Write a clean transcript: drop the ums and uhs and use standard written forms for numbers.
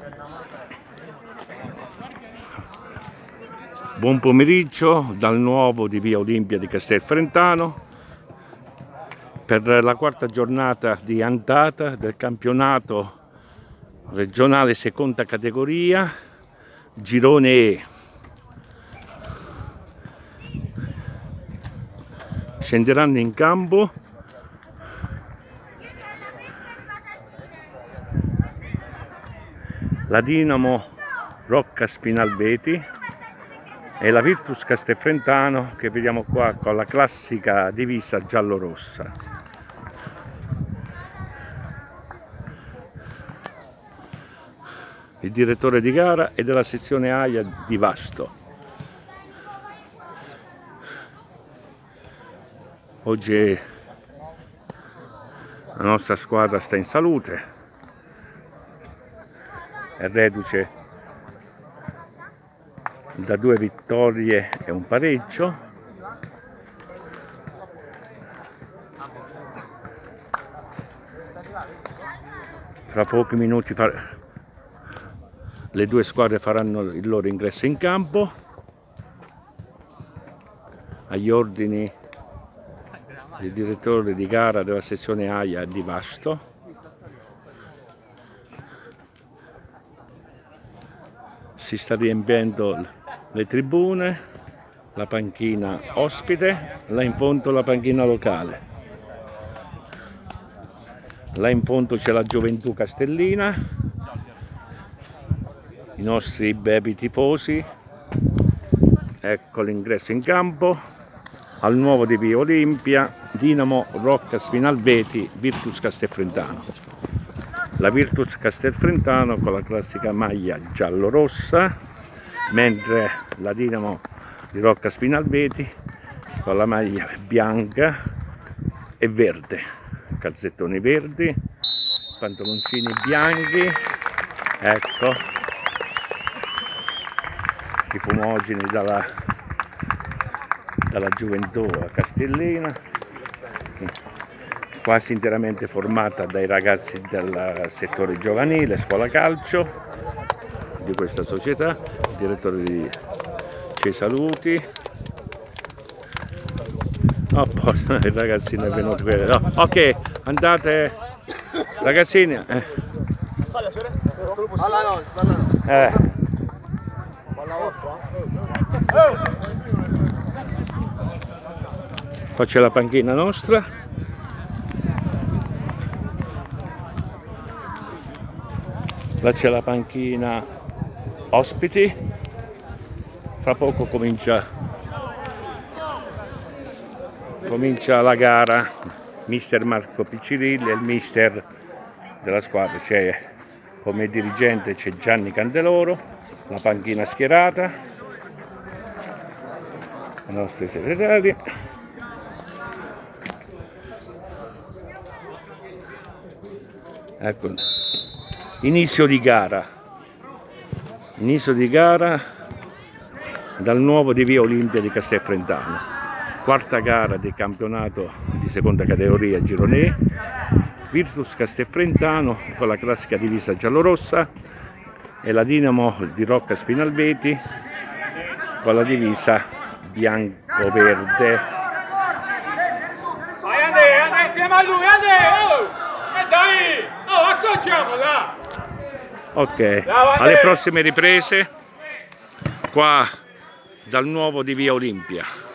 Buon pomeriggio dal nuovo di via Olimpia di Castelfrentano per la quarta giornata di andata del campionato regionale seconda categoria Girone E. Scenderanno in campo la Dinamo Rocca Spinalveti e la Virtus Castelfrentano, che vediamo qua con la classica divisa giallo-rossa. Il direttore di gara è della sezione AIA di Vasto. Oggi la nostra squadra sta in salute, è reduce da 2 vittorie e un pareggio. Fra pochi minuti le due squadre faranno il loro ingresso in campo agli ordini del direttore di gara della sezione AIA di Vasto. Si sta riempiendo le tribune, la panchina ospite, là in fondo la panchina locale. Là in fondo c'è la Gioventù Castellina, i nostri bevi tifosi. Ecco l'ingresso in campo al nuovo di via Olimpia, Dinamo Rocca Spinalveti, Virtus Castelfrentano. La Virtus Castelfrentano con la classica maglia giallo-rossa, mentre la Dinamo di Rocca Spinalveti con la maglia bianca e verde, calzettoni verdi, pantaloncini bianchi, ecco, i fumogeni dalla Gioventù a Castellina, quasi interamente formata dai ragazzi del settore giovanile, scuola calcio di questa società. Il direttore ci saluti. Oh, il ragazzino è venuto qui. Oh, ok, andate ragazzini. Qua c'è la panchina nostra. Là c'è la panchina ospiti. Fra poco comincia la gara. Mister Marco Piccirilli è il mister della squadra. C'è come dirigente c'è Gianni Candeloro, la panchina schierata, i nostri segretari. Ecco, inizio di gara dal nuovo di via Olimpia di Castelfrentano, quarta gara del campionato di seconda categoria Girone E. Virtus Castelfrentano con la classica divisa giallorossa e la Dinamo di Rocca Spinalveti con la divisa bianco-verde. Vai insieme a lui, dai! Oh, accocciamo là! Ok, alle prossime riprese qua dal nuovo di via Olimpia.